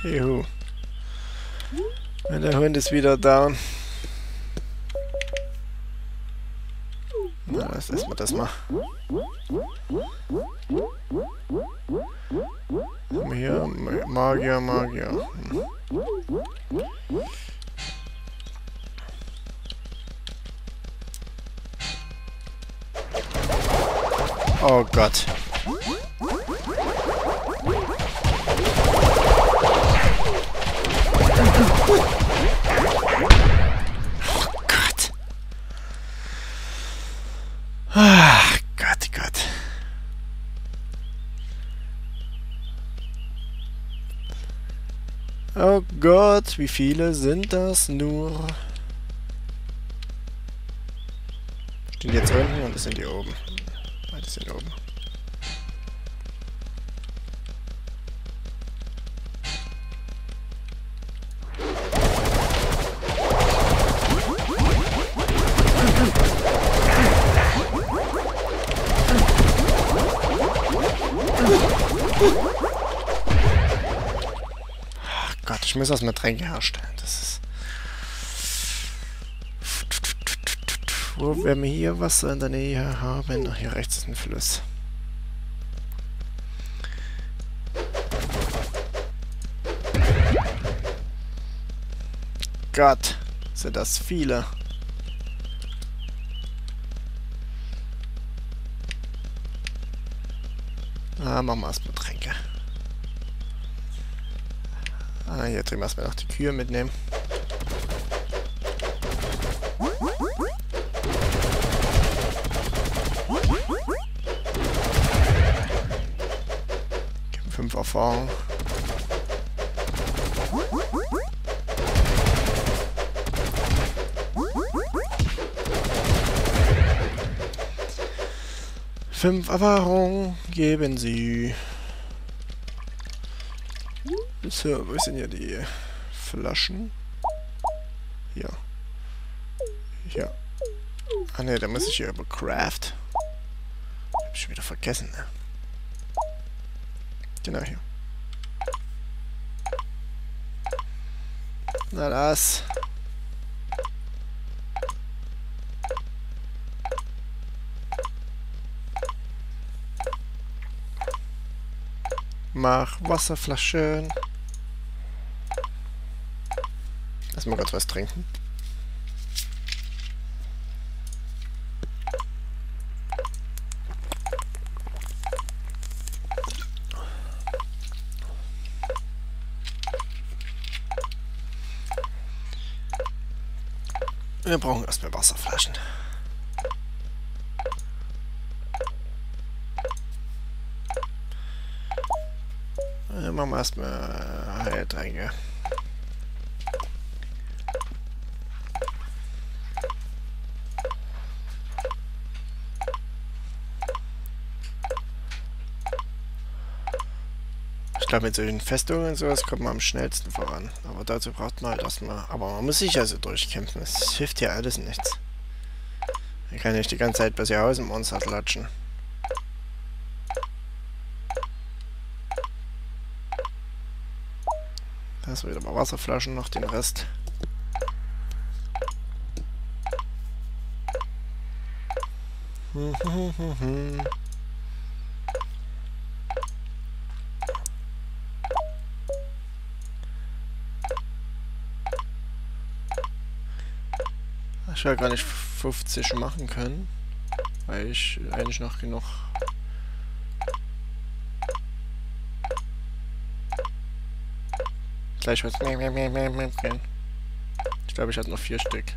Juhu. Und der Hund ist wieder da. Na, lass erstmal das mal. Hier, Magier, Magier. Oh Gott. Oh Gott. Ach Gott, Gott. Oh Gott, wie viele sind das nur? Stehen die jetzt unten und das sind die oben. Die sind oben. Ach Gott, ich muss erstmal Tränke herstellen. Das ist... Wo werden wir hier Wasser in der Nähe haben? Ach, hier rechts ist ein Fluss. Gott, sind das viele. Ah, machen wir erstmal Tränke. Ah, hier drüben erstmal noch die Kühe mitnehmen. Geben 5 Erfahrung. Fünf Erfahrung geben sie. So, wo sind hier die Flaschen? Hier. Hier. Ah ne, da muss ich hier über Craft. Hab ich schon wieder vergessen, ne? Genau hier. Na das. Mach Wasserflaschen. Lass mal kurz was trinken. Wir brauchen erstmal Wasserflaschen. Machen wir erstmal Heiltränke. Ich glaube, mit solchen Festungen und sowas kommt man am schnellsten voran. Aber dazu braucht man halt erstmal... Aber man muss sich also durchkämpfen. Es hilft ja alles nichts. Man kann nicht die ganze Zeit bei sich aus dem Monster latschen. Da ist wieder mal Wasserflaschen, noch den Rest. Ich werde gar nicht 50 machen können, weil ich eigentlich noch genug... Gleich was... Ich glaube, ich hatte noch 4 Stück.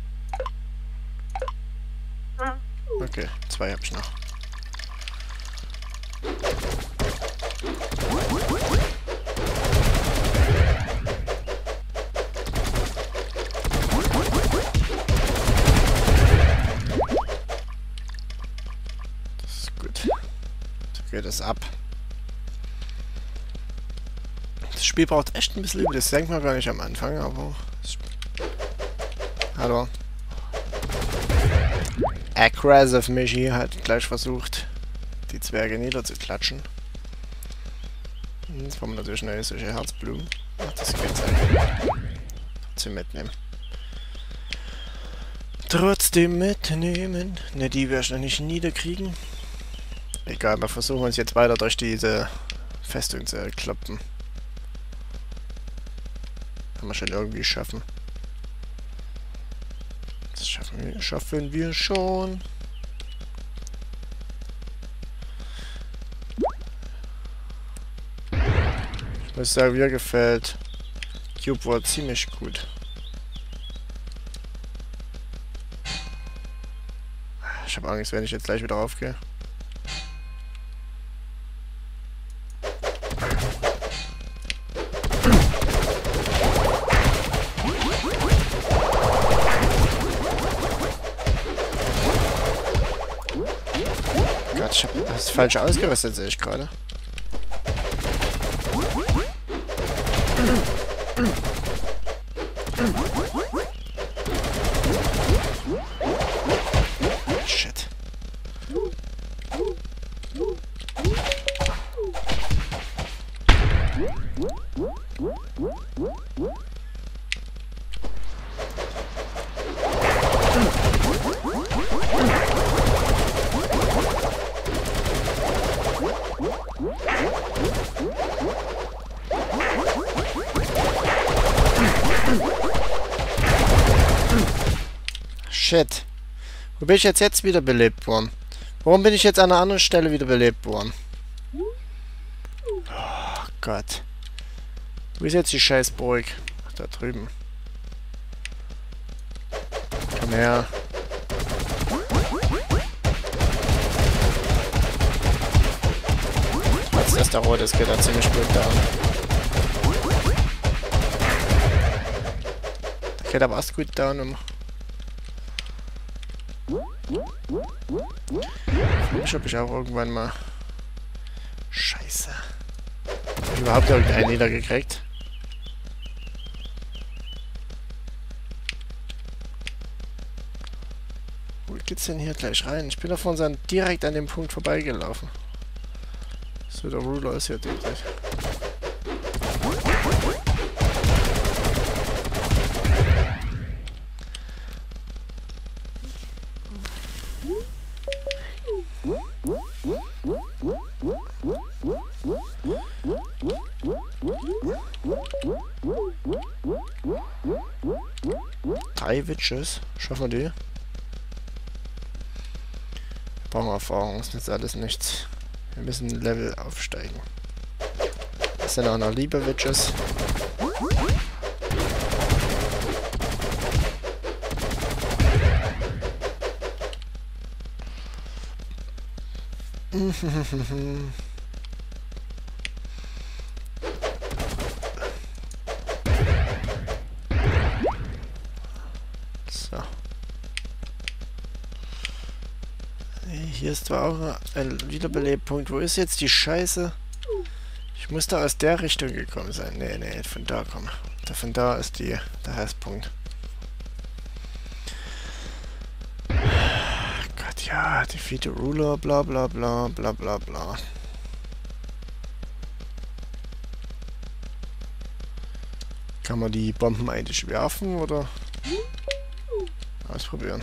Okay, 2 habe ich noch. Das ist gut. So geht es ab. Das Spiel braucht echt ein bisschen Übung. Das denkt man gar nicht am Anfang, aber... Hallo. Aggressive Michi hat gleich versucht, die Zwerge niederzuklatschen. Jetzt brauchen wir natürlich neue solche Herzblumen. Ach, das geht's einfach. Trotzdem mitnehmen. Trotzdem mitnehmen. Ne, die werde ich noch nicht niederkriegen. Egal, wir versuchen uns jetzt weiter durch diese Festung zu kloppen. Kann man schon irgendwie schaffen. Das schaffen wir schon. Ich muss sagen, mir gefällt Cube War ziemlich gut. Ich habe Angst, wenn ich jetzt gleich wieder raufgehe. Gott, ich habe das falsche ausgerüstet, sehe ich gerade. Shit. Shit. Wo bin ich jetzt wiederbelebt worden? Warum bin ich jetzt an einer anderen Stelle wiederbelebt worden? Oh Gott. Wo ist jetzt die Scheißburg? Ach, da drüben. Komm her. Trotz dass der Rot ist, geht er ziemlich gut down. Der geht aber erst gut down, Ich habe ich auch irgendwann mal... Scheiße. Hab ich überhaupt irgendeinen niedergekriegt? Wo geht's denn hier gleich rein? Ich bin da von seinem direkt an dem Punkt vorbeigelaufen. So, der Ruler ist hier direkt. Drei Witches. Schaffen wir die? Brauchen wir Erfahrung, ist jetzt alles nichts. Wir müssen Level aufsteigen. Das sind auch noch liebe Witches. So. Hier ist zwar auch ein Wiederbelebpunkt. Wo ist jetzt die Scheiße? Ich muss da aus der Richtung gekommen sein. Nee, nee, von da kommen. Von da ist der Heißpunkt. Gott, ja, defeat the ruler, bla bla bla bla bla bla. Kann man die Bomben eigentlich werfen oder ausprobieren?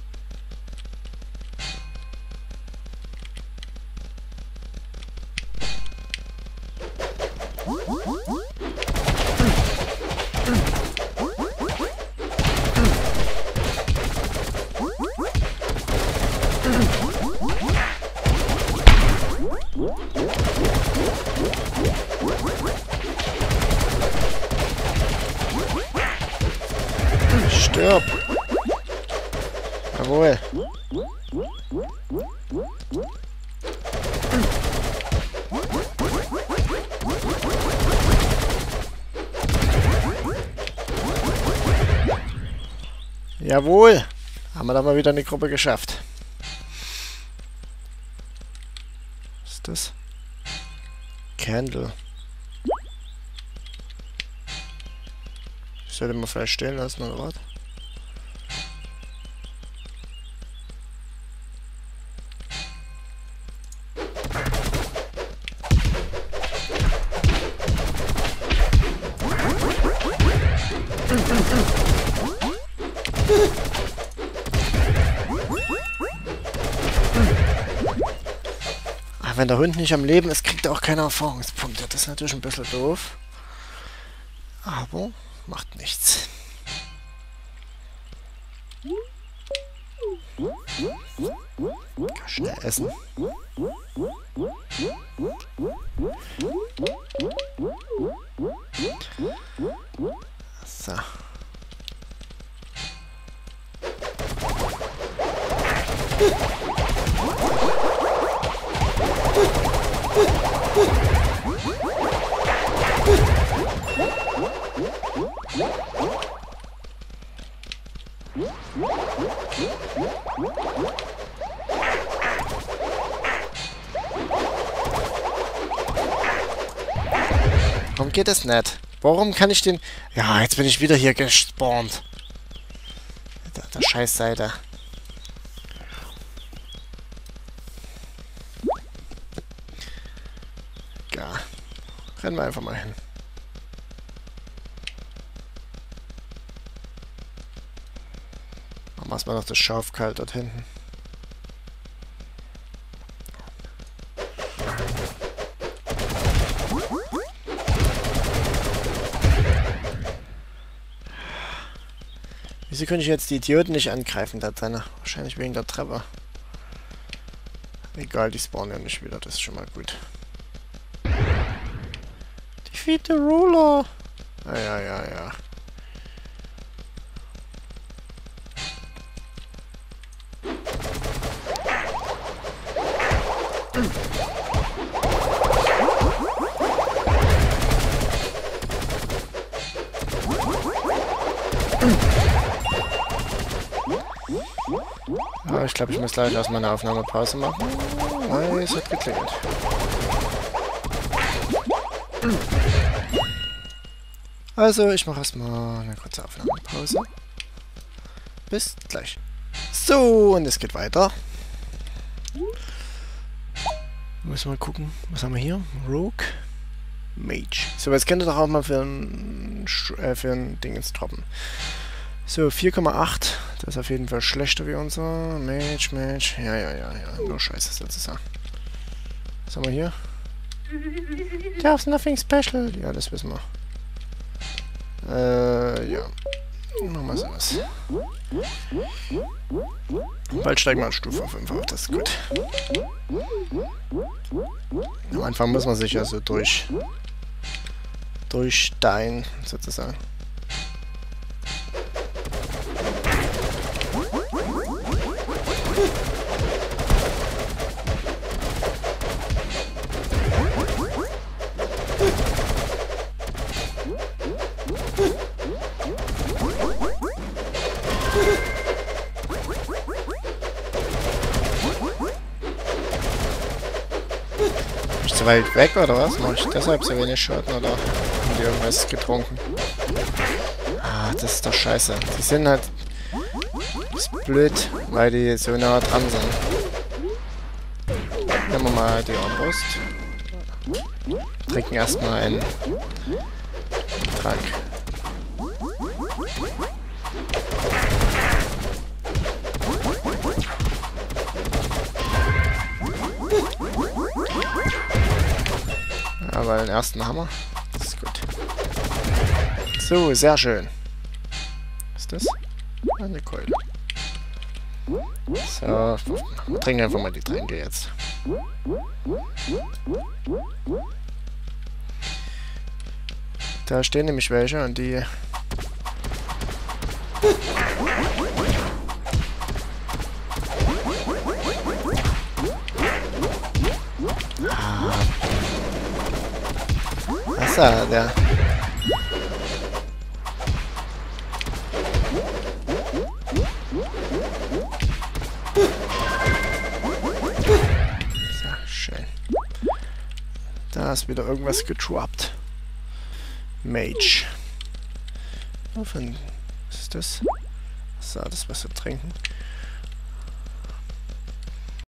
Stirb! Jawohl! Jawohl! Haben wir da mal wieder eine Gruppe geschafft. Was ist das? Candle. Sollte man vielleicht stehen lassen oder was? wenn der Hund nicht am Leben ist, kriegt er auch keine Erfahrungspunkte. Das ist natürlich ein bisschen doof. Aber macht nichts. Schnell essen. So. Warum geht es nicht? Warum kann ich den... Ja, jetzt bin ich wieder hier gespawnt. Der Scheißseite. Ja. Rennen wir einfach mal hin. Machen wir erstmal noch das Schaf kalt dort hinten. Wieso könnte ich jetzt die Idioten nicht angreifen da drin? Wahrscheinlich wegen der Treppe. Egal, die spawnen ja nicht wieder, das ist schon mal gut. Defeat the Ruler! Ja. Aber ich glaube, ich muss gleich erstmal eine Aufnahmepause machen. Weil es hat geklingelt. Also, ich mache erstmal eine kurze Aufnahmepause. Bis gleich. So, und es geht weiter. Müssen wir mal gucken. Was haben wir hier? Rogue. Mage. So, jetzt könnt ihr doch auch mal für ein Ding ins droppen. So, 4,8. Das ist auf jeden Fall schlechter wie unser. Mage. Ja. Nur Scheiße sozusagen. Was haben wir hier? There's nothing special. Ja, das wissen wir. Ja. Machen wir sowas. Bald steigen wir an Stufe 5 auf, das ist gut. Am Anfang muss man sich ja so durch Stein sozusagen. Zu weit weg oder was? Mach ich deshalb so wenig Schaden oder haben die irgendwas getrunken? Ah, das ist doch scheiße. Die sind halt... Das ist blöd, weil die so nah dran sind. Nehmen wir mal die Armbrust. Trinken erstmal einen Trank. Aber den ersten Hammer. Das ist gut. So, sehr schön. Was ist das? Eine Keule. So, wir trinken einfach mal die Tränke jetzt. Da stehen nämlich welche und die... Wasser, der... So, schön. Da ist wieder irgendwas getroppt. Mage. Was ist das? So, das Wasser trinken.